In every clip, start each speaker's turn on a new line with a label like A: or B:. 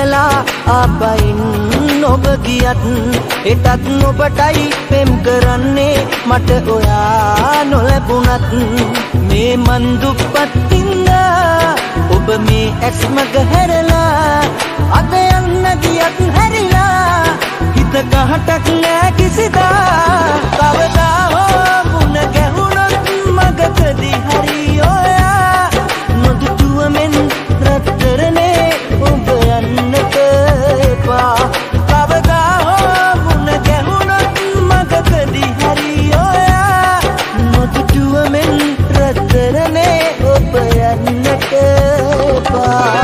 A: කියලා ආපයින් ඔබ ගියත් එටත් ඔබටයි පෙම් කරන්නේ මට ඔයා නොලැබුණත් මේ මන් දුප්පත්ින්ද ඔබ මේ ඇස් මග හැරලා අද යන්න ගියත් හැරිලා හිත කහටක් නෑ කිසිදා කවදා හෝ මුණ ගැහුණොත් මගකදී හරි ඔයා නොදුටුවමෙන් රත්තරනේ ඔබ යන්නට එපා කවදා හෝ මුණ ගැහුණොත් මගකදී හරි ඔයා නොදුටුවමෙන් රත්තරනේ ඔබ යන්නට එපා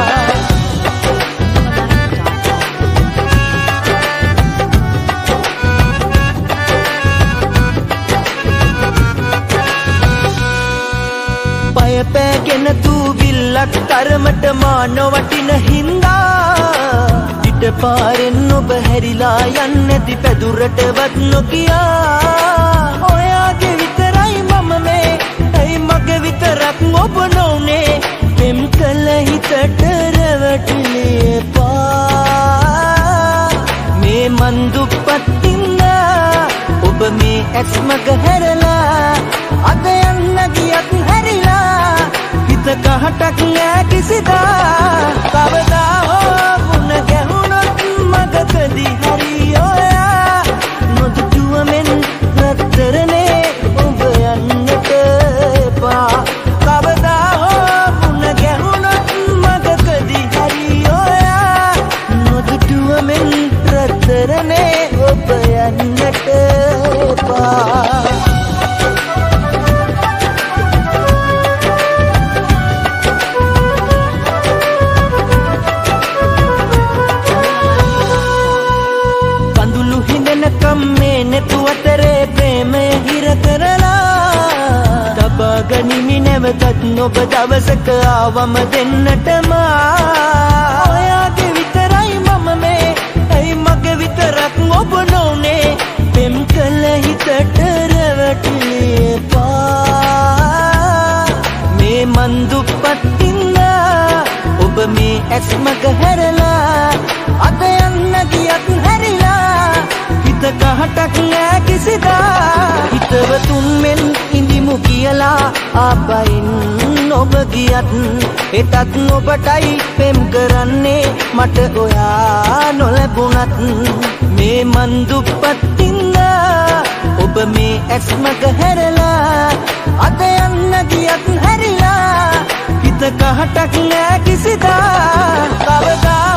A: පෑගෙන දූවිල්ලක් තරමට මාන වටින හින්දා පිට පාරෙන් ඔබ හැරිලා යන්නේති පැදුරටවත් නොකියා ඔයාගේ විතරයි මම මේ ඇයි මගේ විතරක් ඔබ නොනේ පෙම් කළ හිතට රැවටිලේ එපා මේ මන් දුප්පත්ින්ද ඔබ මේ ඇස් මග හැරලා අද යන්න ගියත් හැරිලා හිත කහටක් නෑ කිසිදා කවදා හෝ මුණ ගැහුණොත් මගකදී හරි ඔයා නොදුටුවමෙන් රත්තරනේ ඔබ යන්නට එපා කවදා හෝ මුණ ගැහුණොත් මගකදී හරි ඔයා නොදුටුවමෙන් රත්තරනේ ඔබ යන්නට එපා නෙතුවතරේ ප්‍රේමය හිර කරලා තබා ගනිමි නැවතත් ඔබ දවසක ආවම දෙන්නටම ඔයාගේ විතරයි මම මේ ඇයි මගේ විතරක් ඔබ නොනේ පෙම් කළ හිතට රැවටිලේ එපා මේ මන් දුප්පත්ින්ද ඔබ මේ ඇස් මග හැරලා අද යන්න ගියත් හැරිලා කහටක් නෑ කිසිදා හිතවතුන් මෙන් ඉඳිමු කියලා ආපයින් ඔබ ගියත් එටත් ඔබටයි පෙම් කරන්නේ මට ඔයා නොලැබුණත් මේ මන් දුප්පත්ින්ද ඔබ මේ ඇස් මග හැරලා අද යන්න ගියත් හැරිලා හිත කහටක් නෑ කිසිදා කවදා